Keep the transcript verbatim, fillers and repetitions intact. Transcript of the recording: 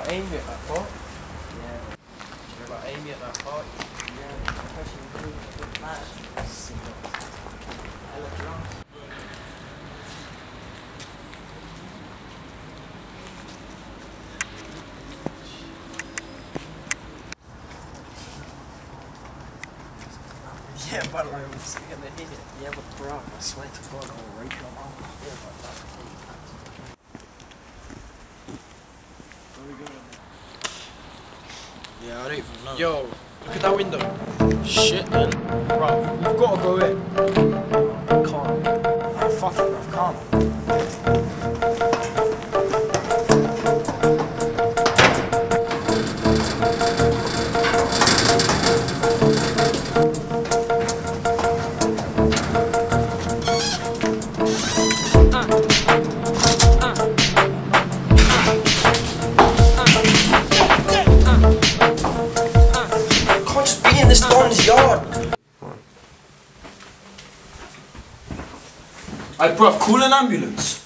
about Amy at that point? Yeah. Do you know about Amy at that point? Yeah, especially with the lads. Hella drunk. Yeah, but like, we're still gonna hit it. Yeah, but bro, I swear to God, I'll rape your mom. Yeah, but that's Where we going? Yeah, I don't even know. Yo, look at that window. Shit, man. Bro, we've got to go in. Calm. Oh, fuck it, bro, calm. This Don's yard. Hey, bruv, call an ambulance.